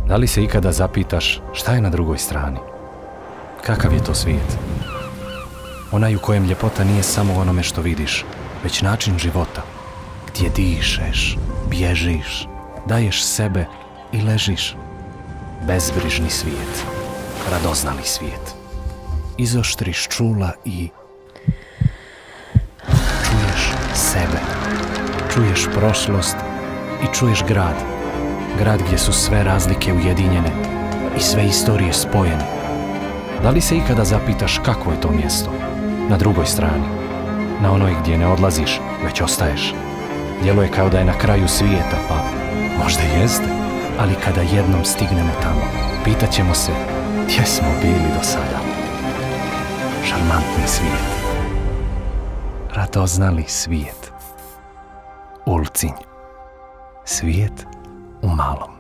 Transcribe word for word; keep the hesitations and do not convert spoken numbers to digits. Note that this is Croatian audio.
Da li se ikada zapitaš šta je na drugoj strani? Kakav je to svijet? Onaj u kojem ljepota nije samo onome što vidiš, već način života, gdje dišeš, bježiš, daješ sebe i ležiš. Bezbrižni svijet, radoznali svijet. Izoštriš čula i čuješ sebe, čuješ prošlost i čuješ grad. Grad gdje su sve razlike ujedinjene i sve istorije spojene. Da li se ikada zapitaš kako je to mjesto? Na drugoj strani, na onoj gdje ne odlaziš, već ostaješ. Djeluje kao da je na kraju svijeta, pa možda jeste, ali kada jednom stignemo tamo, pitat ćemo se gdje smo bili do sada. Šarmantni svijet. Radoznali svijet. Ulcinj. Svijet u malom.